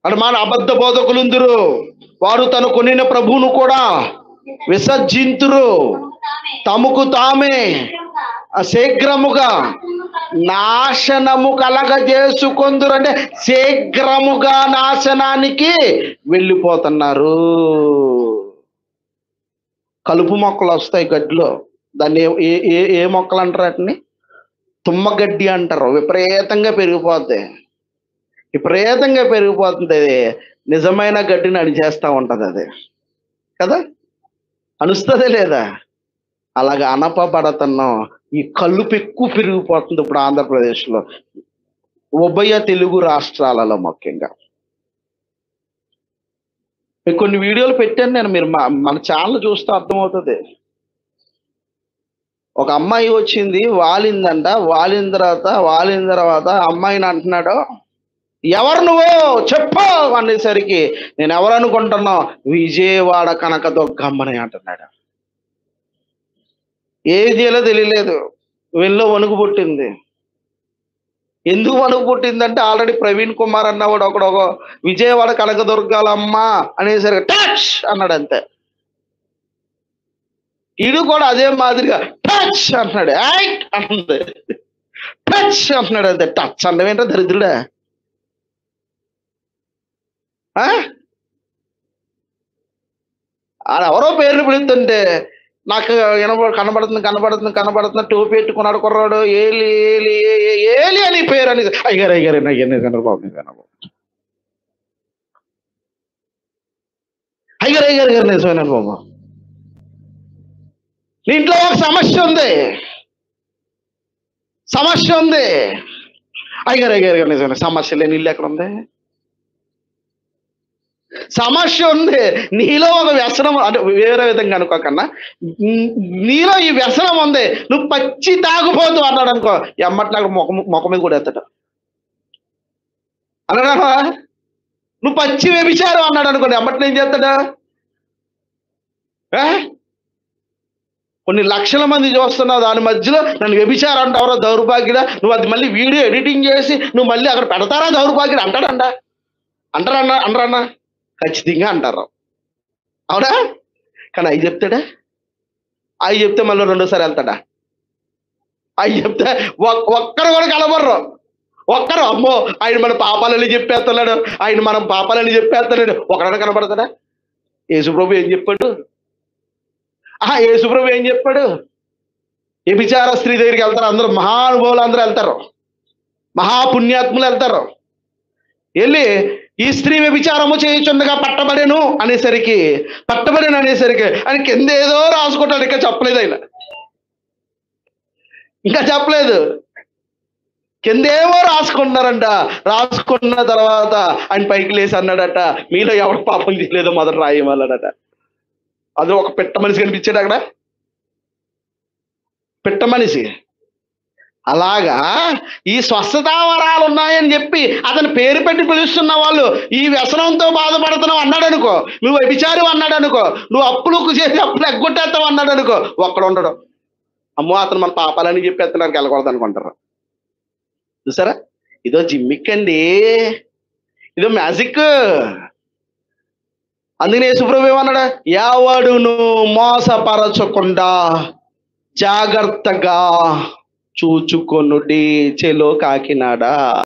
అంటే మన అబద్ధ బోధకులుందురు, వారు తను కొనిన ప్రభువును కూడా విసర్జింతురు, తమకు తామే శీఘ్రముగా నాశనము కలగజేసుకొందురు. అంటే శీఘ్రముగా నాశనానికి వెళ్ళిపోతున్నారు. కలుపు మొక్కలు వస్తాయి గడ్డిలో, దాన్ని ఏ ఏ ఏ మొక్కలు అంటారు? వాటిని తుమ్మగడ్డి అంటారు. విపరీతంగా పెరిగిపోద్ది, విపరీతంగా పెరిగిపోతుంది. అది నిజమైన గడ్డిని అణిచేస్తూ ఉంటుంది అది కదా, అనుస్తుందే లేదా? అలాగా అనపబడుతున్నాం. ఈ కలుపు ఎక్కువ పెరిగిపోతుంది ఇప్పుడు ఆంధ్రప్రదేశ్లో, ఉభయ తెలుగు రాష్ట్రాలలో ముఖ్యంగా. మీకు కొన్ని వీడియోలు పెట్టాను నేను, మీరు మన ఛానల్ చూస్తే అర్థమవుతుంది. ఒక అమ్మాయి వచ్చింది, వాలిందంట. వాలిన తర్వాత అమ్మాయిని అంటున్నాడు, ఎవరు నువ్వు చెప్పు అనేసరికి, నేను ఎవరు అనుకుంటున్నావు, విజయవాడ కనకదుర్గమ్మని అంటున్నాడు. ఏది చేయాలో తెలియలేదు, వెళ్ళో వణుకు పుట్టింది. ఎందుకు వణుకు పుట్టిందంటే, ఆల్రెడీ ప్రవీణ్ కుమార్ అన్నవాడు ఒక విజయవాడ కనకదుర్గాలమ్మ అనేసరికి టచ్ అన్నాడు అంతే. ఈడు కూడా అదే మాదిరిగా టచ్ అంటున్నాడు, యాక్ట్ అంటుంది, టచ్ అంటున్నాడు అంతే. టచ్ అంటే ఏంటో దరిద్రుడా. ఎవరో పేర్లు పిలుస్తుంటే నాకు కనబడుతుంది టోపీ పెట్టుకున్నాడు కుర్రాడు, ఏలి ఏలి ఏలి అని పేరు అని. అయ్యారు చంద్రబాబు అయ్యారు నిజమేనా బాబు? నీ ఇంట్లో ఒక సమస్య ఉంది అయ్యారు నిజమే. సమస్య లేని ఇల్లు ఎక్కడ ఉంది? సమస్య ఉంది. నీలో ఒక వ్యసనం, అంటే వేరే విధంగా అనుకోకన్నా, నీలో ఈ వ్యసనం ఉంది. నువ్వు పచ్చి తాగుపోతూ అన్నాడు అనుకో, ఎమ్మట్లాగా మొక్క మీద కూడా ఎత్తాడు అన్నాడా? నువ్వు పచ్చి వ్యభిచారం అన్నాడు అనుకోండి, ఎమ్మట్లో ఏం చేస్తాడా? కొన్ని లక్షల మంది చూస్తున్నావు, దాని మధ్యలో నన్ను వ్యభిచారం అంటావరా దౌర్భాగ్యుడా, నువ్వు అది మళ్ళీ వీడియో ఎడిటింగ్ చేసి నువ్వు మళ్ళీ అక్కడ పెడతారా దౌర్భాగ్యుడు అంటారన్నా? ఖచ్చితంగా అంటారు, అవునా? కానీ అవి చెప్తాడా? అవి చెప్తే మళ్ళీ రెండోసారి వెళ్తాడా? అవి చెప్తే ఒక్కరు కూడా కలబర్రు. ఒక్కరు అమ్మో ఆయన మన పాపాలని చెప్పేస్తున్నాడు, ఆయన మనం పాపాలని చెప్పేస్తున్నాడు, ఒకడన్నా కనబడతాడా? యేసుప్రభు ఏం చెప్పాడు? యేసుప్రభు ఏం చెప్పాడు? వ్యభిచార స్త్రీ దగ్గరికి వెళ్తారు అందరూ, మహానుభావులు అందరూ వెళ్తారు, మహాపుణ్యాత్ములు వెళ్తారు. వెళ్ళి ఈ స్త్రీ వ్యభిచారము చేయుచుండగా పట్టబడేను అనేసరికి ఆయన కింద ఏదో రాసుకుంటాడు. ఇంకా చెప్పలేదు, కిందేమో రాసుకుంటున్నారంట. రాసుకున్న తర్వాత ఆయన పైకి లేసి అన్నాడట, మీలో ఎవరు పాపం చేయలేదో మొదట రాయమన్నాడట. అది ఒక పిట్ట మనిషి కనిపించాడు అక్కడ, పిట్ట మనిషి. అలాగా ఈ స్వస్థతా వరాలు ఉన్నాయని చెప్పి అతను పేరు పెట్టి పిలుస్తున్న వాళ్ళు ఈ వ్యసనంతో బాధపడుతున్నావు అన్నాడు అనుకో, నువ్వు వ్యభిచారం అన్నాడు అనుకో, నువ్వు అప్పులు చేసి అప్పులు ఎగ్గొట్టేస్తావు అన్నాడు అనుకో, ఒక్కడ ఉండడు. అమ్మో అతను మన పాపాలని చెప్పేస్తున్నానికి వెళ్ళకూడదు అనుకుంటారు. చూసారా, ఇదో జిమ్మిక్ అండి, ఇదో మ్యాజిక్. అందుకనే యేసుప్రభు ఏమన్నాడు? ఎవడును మోసపరచకుండా జాగ్రత్తగా చూచుకొనుడి చెలో కాకినాడ.